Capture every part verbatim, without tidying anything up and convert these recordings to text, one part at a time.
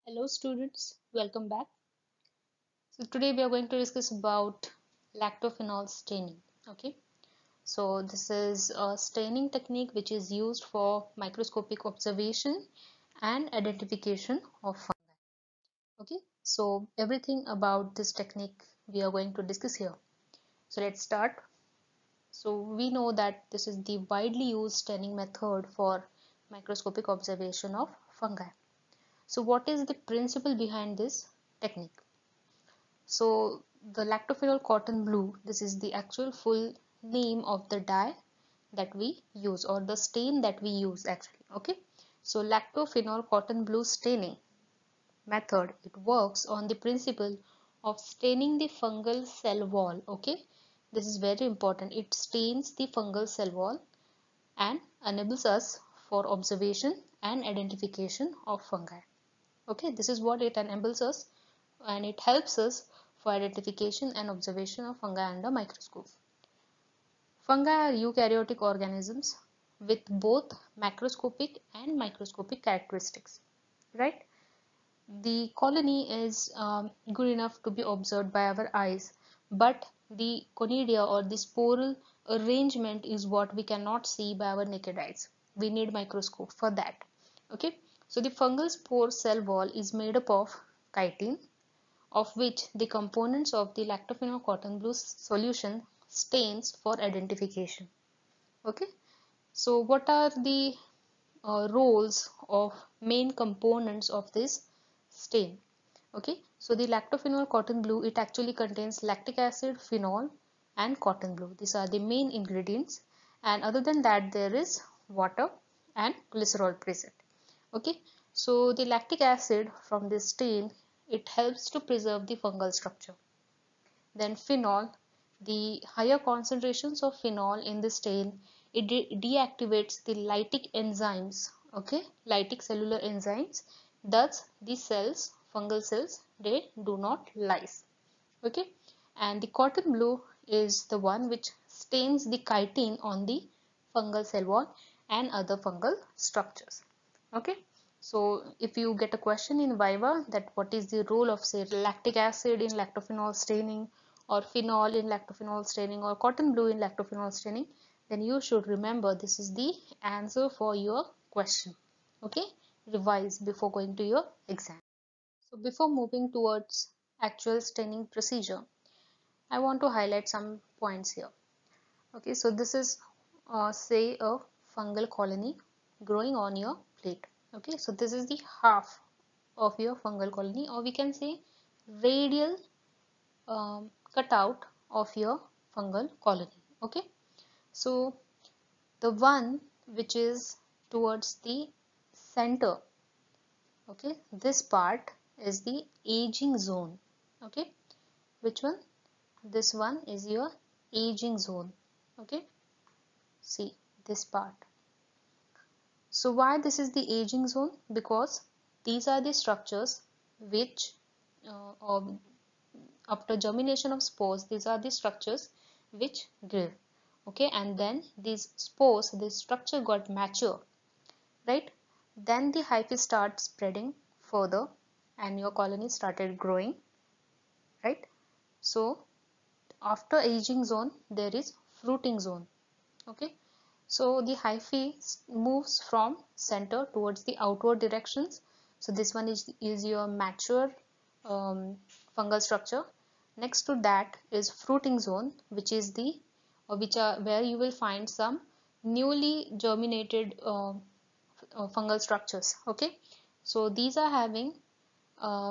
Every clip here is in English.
Hello students, welcome back. So today we are going to discuss about lactophenol staining. Okay, so this is a staining technique which is used for microscopic observation and identification of fungi. Okay, so everything about this technique we are going to discuss here. So let's start. So we know that this is the widely used staining method for microscopic observation of fungi. So what is the principle behind this technique? So the lactophenol cotton blue, this is the actual full name of the dye that we use, or the stain that we use actually. Okay, so lactophenol cotton blue staining method, it works on the principle of staining the fungal cell wall. Okay, this is very important. It stains the fungal cell wall and enables us for observation and identification of fungi. Okay, this is what it enables us, and it helps us for identification and observation of fungi under microscope. Fungi are eukaryotic organisms with both macroscopic and microscopic characteristics, right? The colony is um, good enough to be observed by our eyes, but the conidia or the sporal arrangement is what we cannot see by our naked eyes. We need microscope for that. Okay, so the fungal spore cell wall is made up of chitin, of which the components of the lactophenol cotton blue solution stains for identification. Okay, so what are the uh, roles of main components of this stain? Okay, so the lactophenol cotton blue, it actually contains lactic acid, phenol and cotton blue. These are the main ingredients, and other than that there is water and glycerol present. Okay, so the lactic acid from this stain, it helps to preserve the fungal structure. Then phenol, the higher concentrations of phenol in the stain, it de deactivates the lytic enzymes. Okay, lytic cellular enzymes, thus the cells, fungal cells, they do not lyse. Okay, and the cotton blue is the one which stains the chitin on the fungal cell wall and other fungal structures. Okay, so if you get a question in viva that what is the role of, say, lactic acid in lactophenol staining, or phenol in lactophenol staining, or cotton blue in lactophenol staining, then you should remember this is the answer for your question. Okay, revise before going to your exam. So before moving towards actual staining procedure, I want to highlight some points here. Okay, so this is uh, say a fungal colony growing on your plate. Okay, so this is the half of your fungal colony, or we can say radial um, cutout of your fungal colony. Okay, so the one which is towards the center, okay, this part is the aging zone. Okay, which one? This one is your aging zone. Okay, see this part. So why this is the aging zone? Because these are the structures which uh, um, after germination of spores, these are the structures which grew. Okay, and then these spores, this structure got mature, right? Then the hyphae start spreading further and your colony started growing, right? So after aging zone there is fruiting zone. Okay, so the hyphae moves from center towards the outward directions. So this one is, is your mature um, fungal structure. Next to that is fruiting zone, which is the or which are where you will find some newly germinated uh, uh, fungal structures. Okay, so these are having uh,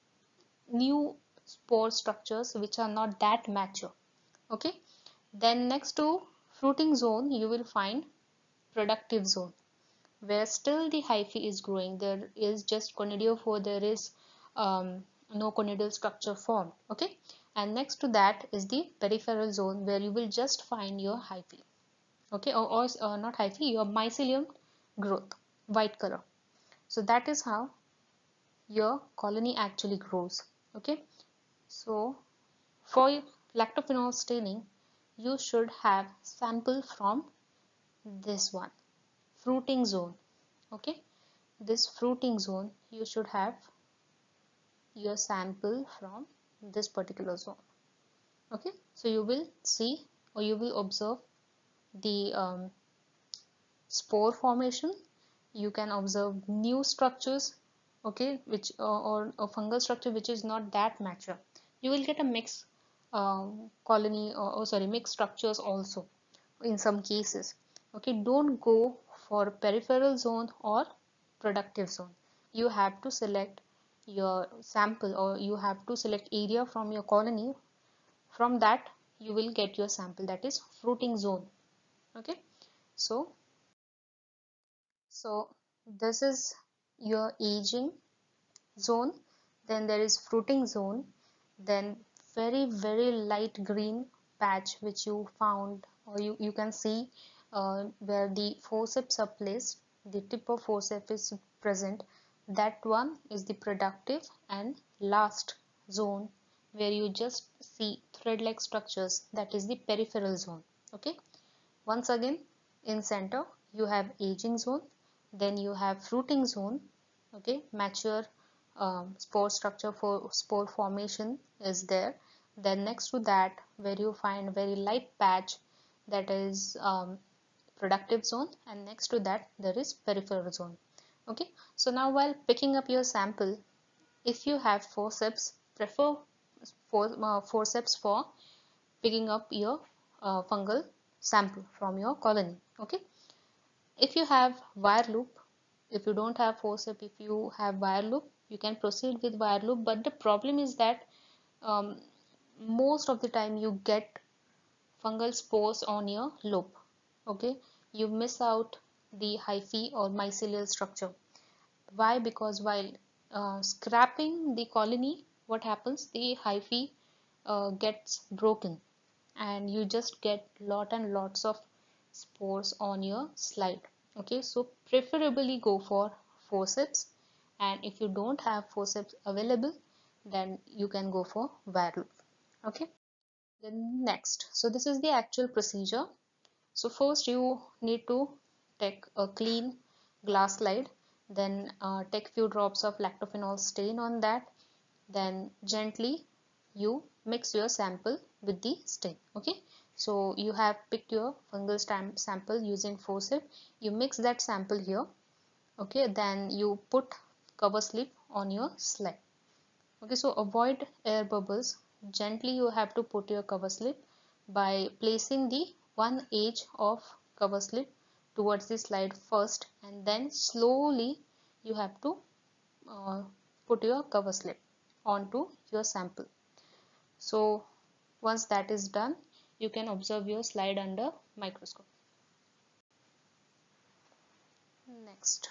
new spore structures which are not that mature. Okay, then next to fruiting zone you will find productive zone, where still the hyphae is growing. There is just conidiophore, there is um, no conidal structure formed. Okay, and next to that is the peripheral zone, where you will just find your hyphae. Okay, or, or uh, not hyphae, your mycelium growth, white color. So that is how your colony actually grows. Okay, so for lactophenol staining, you should have sample from this one, fruiting zone. Okay, this fruiting zone you should have your sample from this particular zone. Okay, so you will see or you will observe the um, spore formation. You can observe new structures, okay, which uh, or a fungal structure which is not that mature. You will get a mixed uh, colony or oh, sorry mixed structures also in some cases. Okay, don't go for peripheral zone or productive zone. You have to select your sample or you have to select area from your colony. From that you will get your sample, that is fruiting zone. Okay, so so this is your aging zone, then there is fruiting zone, then very very light green patch which you found or you, you can see uh, where the forceps are placed, the tip of forceps is present, that one is the productive, and last zone where you just see thread-like structures, that is the peripheral zone. Okay, once again, in center you have aging zone, then you have fruiting zone, okay, mature um, spore structure for spore formation is there. Then next to that where you find very light patch, that is um, productive zone, and next to that there is peripheral zone. Okay, so now while picking up your sample, if you have forceps, prefer for, uh, forceps for picking up your uh, fungal sample from your colony. Okay, if you have wire loop, if you don't have forceps, if you have wire loop, you can proceed with wire loop, but the problem is that um, most of the time you get fungal spores on your loop. Okay, you miss out the hyphae or mycelial structure. Why? Because while uh, scrapping the colony, what happens, the hyphae uh, gets broken and you just get lot and lots of spores on your slide. Okay, so preferably go for forceps, and if you don't have forceps available, then you can go for wire loop. Okay, then next, so this is the actual procedure. So first you need to take a clean glass slide, then uh, take few drops of lactophenol stain on that, then gently you mix your sample with the stain. Okay, so you have picked your fungal stamp sample using forceps, you mix that sample here. Okay, then you put cover slip on your slide. Okay, so avoid air bubbles. Gently you have to put your cover slip by placing the one edge of cover slip towards the slide first, and then slowly you have to uh, put your cover slip onto your sample. So once that is done, you can observe your slide under microscope. Next,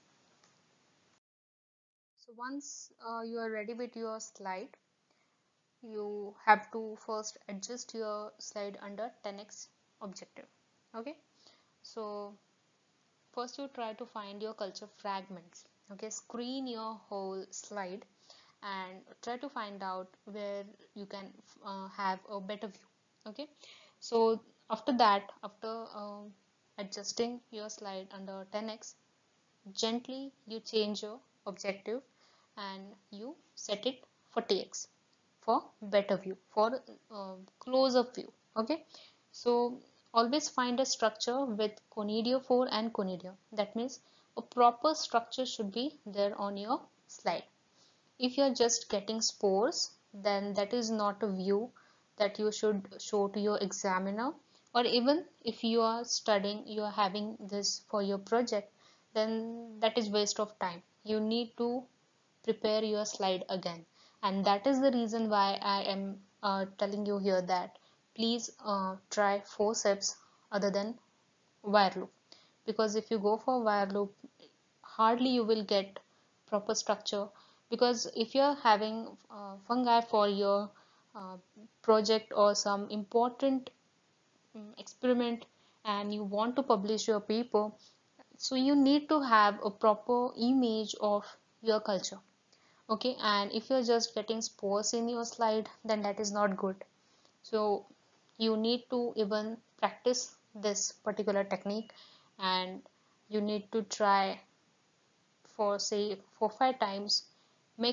so once uh, you are ready with your slide, you have to first adjust your slide under ten x objective. Okay, so first you try to find your culture fragments. Okay, screen your whole slide and try to find out where you can uh, have a better view. Okay, so after that, after um, adjusting your slide under ten x, gently you change your objective and you set it forty x for better view, for uh, close-up view. Okay, so always find a structure with conidiophore and conidia. That means a proper structure should be there on your slide. If you are just getting spores, then that is not a view that you should show to your examiner, or even if you are studying, you are having this for your project, then that is waste of time. You need to prepare your slide again, and that is the reason why I am uh, telling you here that please uh, try forceps other than wire loop, because if you go for wire loop, hardly you will get proper structure. Because if you're having uh, fungi for your uh, project or some important um, experiment and you want to publish your paper, so you need to have a proper image of your culture. Okay, and if you're just getting spores in your slide, then that is not good. So you need to even practice this particular technique, and you need to try for say four five times, make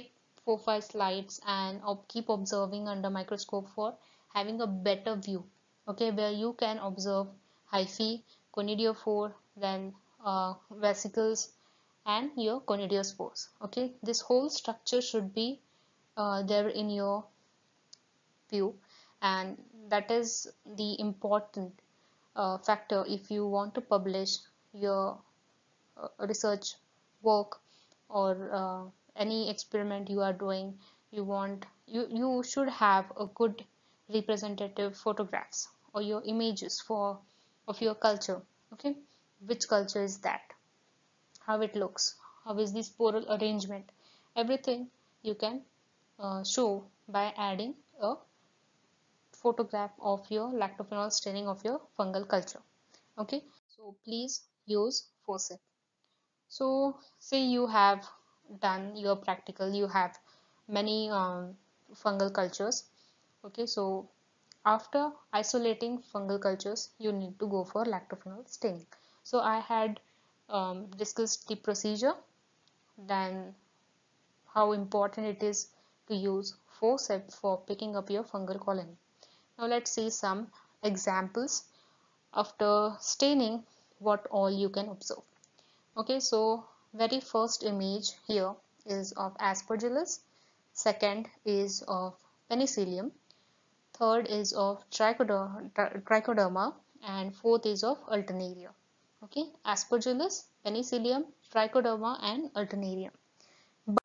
four five slides and ob- keep observing under microscope for having a better view, okay, where you can observe hyphae, conidiophore, then uh, vesicles and your conidiospores. Okay, this whole structure should be uh, there in your view, and that is the important uh, factor if you want to publish your uh, research work or uh, any experiment you are doing. You want you you should have a good representative photographs or your images for of your culture. Okay, which culture is that, how it looks, how is the sporal arrangement, everything you can uh, show by adding a photograph of your lactophenol staining of your fungal culture. Okay, so please use forceps. So say you have done your practical, you have many um, fungal cultures. Okay, so after isolating fungal cultures, you need to go for lactophenol staining. So I had um, discussed the procedure, then how important it is to use forceps for picking up your fungal colony. Now let's see some examples after staining, what all you can observe. Okay, so very first image here is of Aspergillus, second is of Penicillium, third is of Trichoder Trichoderma, and fourth is of Alternaria. Okay, Aspergillus, Penicillium, Trichoderma, and Alternarium. But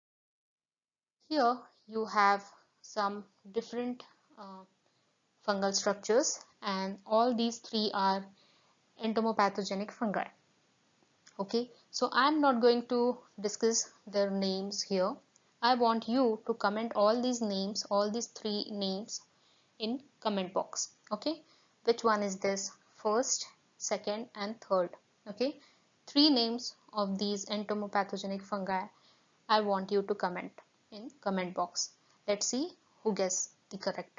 here you have some different uh, fungal structures, and all these three are entomopathogenic fungi. Okay, so I'm not going to discuss their names here. I want you to comment all these names, all these three names in comment box. Okay, which one is this, first, second and third? Okay, three names of these entomopathogenic fungi I want you to comment in comment box. Let's see who guessed the correct.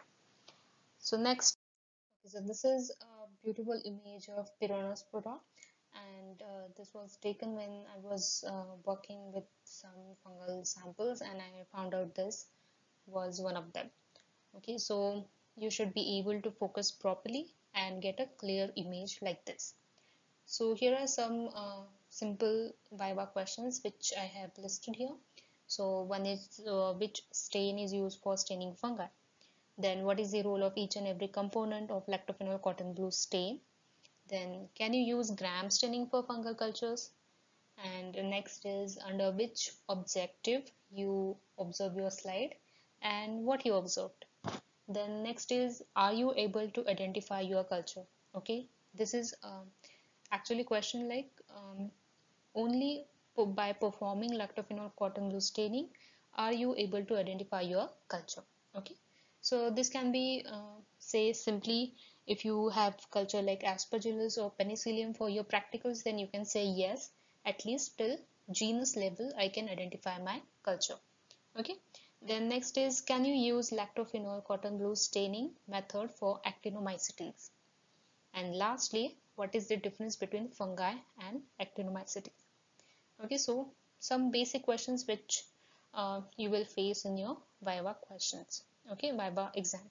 So next, so this is a beautiful image of Pyronospora, and uh, this was taken when I was uh, working with some fungal samples, and I found out this was one of them. Okay, so you should be able to focus properly and get a clear image like this. So here are some uh, simple Viva questions which I have listed here. So one is uh, which stain is used for staining fungi? Then what is the role of each and every component of lactophenol cotton blue stain? Then can you use gram staining for fungal cultures? And next is under which objective you observe your slide and what you observed. Then next is, are you able to identify your culture? Okay, this is um, actually question like um, only by performing lactophenol cotton blue staining are you able to identify your culture. Okay, so this can be uh, say simply, if you have culture like Aspergillus or Penicillium for your practicals, then you can say yes, at least till genus level I can identify my culture. Okay, then next is, can you use lactophenol cotton blue staining method for actinomycetes? And lastly, what is the difference between fungi and actinomycetes? Okay, so some basic questions which uh, you will face in your Viva questions. Okay, Viva exam.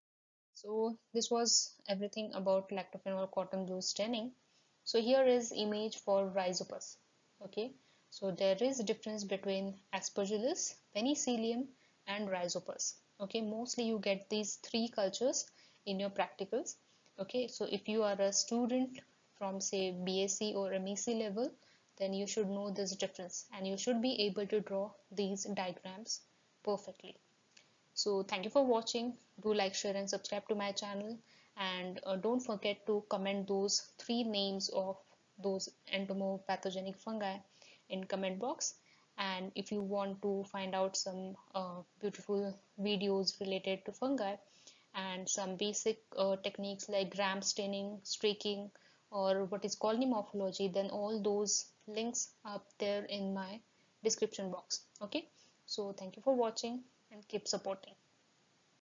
So this was everything about lactophenol cotton blue staining. So here is image for Rhizopus. Okay, so there is a difference between Aspergillus, Penicillium and Rhizopus. Okay, mostly you get these three cultures in your practicals. Okay, so if you are a student from say B S c or M E C level, then you should know this difference and you should be able to draw these diagrams perfectly. So thank you for watching. Do like, share and subscribe to my channel, and uh, don't forget to comment those three names of those entomopathogenic fungi in comment box. And if you want to find out some uh, beautiful videos related to fungi and some basic uh, techniques like gram staining, streaking, or what is called pneumorphology, then all those links are there in my description box. Okay, so thank you for watching and keep supporting.